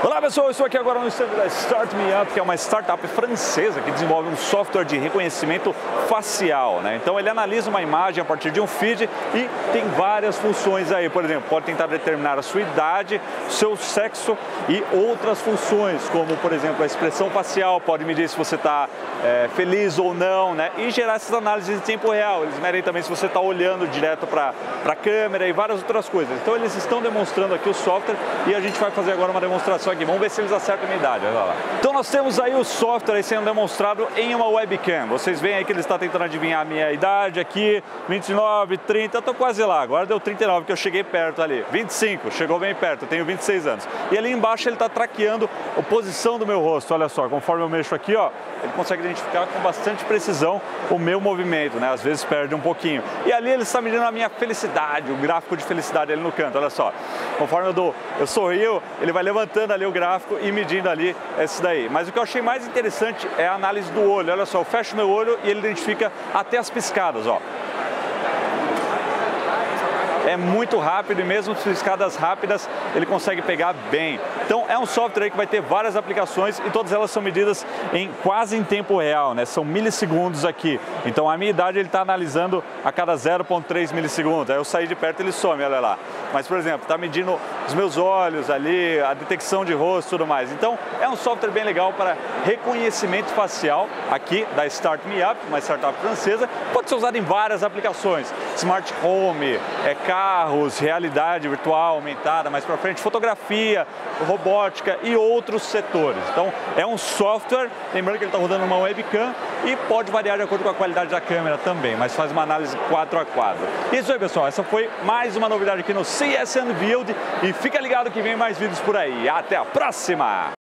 Olá pessoal, eu estou aqui agora no estande da Start Me Up, que é uma startup francesa que desenvolve um software de reconhecimento facial, né? Então ele analisa uma imagem a partir de um feed e tem várias funções aí. Por exemplo, pode tentar determinar a sua idade, seu sexo e outras funções, como por exemplo a expressão facial, pode medir se você está feliz ou não, né? E gerar essas análises em tempo real. Eles medem também se você está olhando direto para a câmera e várias outras coisas. Então eles estão demonstrando aqui o software e a gente vai fazer agora uma demonstração aqui. Vamos ver se eles acertam a minha idade, olha lá. Então nós temos aí o software aí sendo demonstrado em uma webcam. Vocês veem aí que ele está tentando adivinhar a minha idade aqui, 29, 30, eu estou quase lá. Agora deu 39, que eu cheguei perto ali. 25, chegou bem perto, eu tenho 26 anos. E ali embaixo ele está traqueando a posição do meu rosto, olha só. Conforme eu mexo aqui, ó, ele consegue identificar com bastante precisão o meu movimento, né? Às vezes perde um pouquinho. E ali ele está medindo a minha felicidade, o gráfico de felicidade ali no canto, olha só. Conforme eu sorrio, ele vai levantando ali o gráfico e medindo ali esse daí. Mas o que eu achei mais interessante é a análise do olho. Olha só, eu fecho meu olho e ele identifica até as piscadas, ó. É muito rápido e mesmo as piscadas rápidas ele consegue pegar bem. Então é um software aí que vai ter várias aplicações e todas elas são medidas quase em tempo real, né? São milissegundos aqui. Então a minha idade ele está analisando a cada 0,3 milissegundos. Aí eu sair de perto ele some, olha lá. Mas por exemplo, está medindo os meus olhos ali, a detecção de rosto e tudo mais. Então é um software bem legal para reconhecimento facial aqui da Start Me Up, uma startup francesa. Pode ser usado em várias aplicações. Smart Home, carros, realidade virtual aumentada, mais para frente, fotografia, robótica e outros setores. Então é um software, lembrando que ele está rodando numa webcam e pode variar de acordo com a qualidade da câmera também, mas faz uma análise 4x4. Isso aí pessoal, essa foi mais uma novidade aqui no CES Unveiled e fica ligado que vem mais vídeos por aí. Até a próxima!